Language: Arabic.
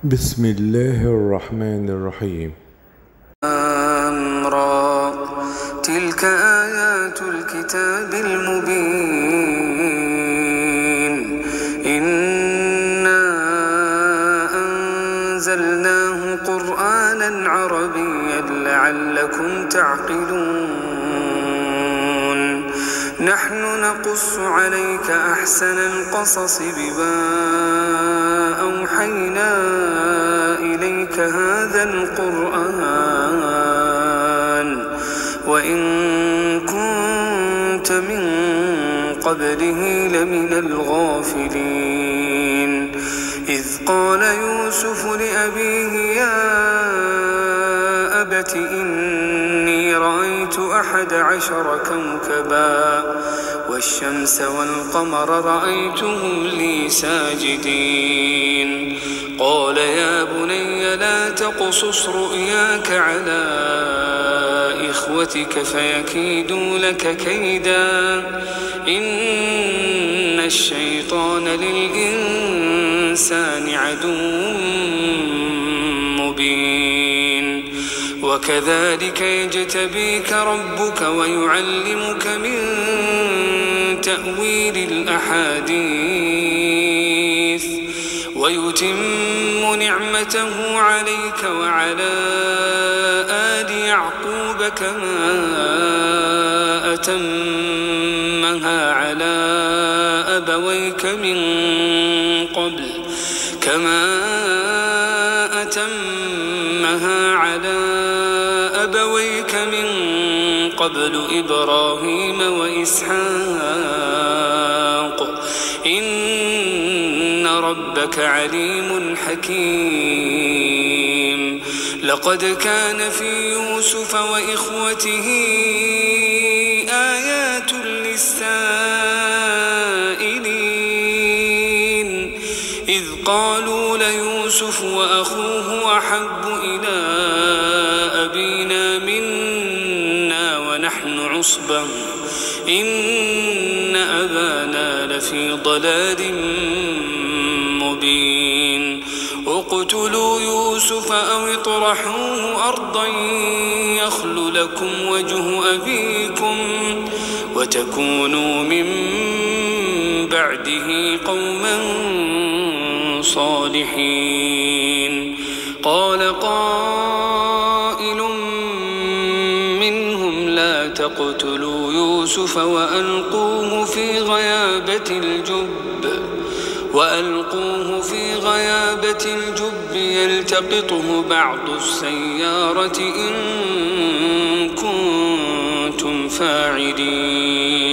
بسم الله الرحمن الرحيم. را تلك آيات الكتاب المبين إنا أنزلناه قرآنا عربيا لعلكم تعقلون نحن نقص عليك أحسن القصص بما أوحينا إليك هذا القرآن وإن كنت من قبله لمن الغافلين إذ قال يوسف لأبيه يا أبت إني رأيت 11 كوكبا والشمس والقمر رأيتهم لي ساجدين قال يا بني لا تقصص رؤياك على إخوتك فيكيدوا لك كيدا إن الشيطان للإنسان عدو مبين وكذلك يجتبيك ربك ويعلمك من تأويل الأحاديث ويتم نعمته عليك وعلى آل يعقوب كما أتمها على أبويك من قبل إبراهيم وإسحاق إن ربك عليم حكيم لقد كان في يوسف وإخوته آيات للسائلين إذ قالوا ليوسف وأخوه أحب إلى أبينا منا ونحن عصبة إن أبانا لفي ضلال مبين اقتلوا يوسف أو اطرحوه أرضا يخل لكم وجه أبيكم وتكونوا من بعده قوما صالحين قال قائل منهم لا تقتلوا يوسف وألقوه في غيابة الجب يلتقطه بعض السيارة إن كنتم فاعلين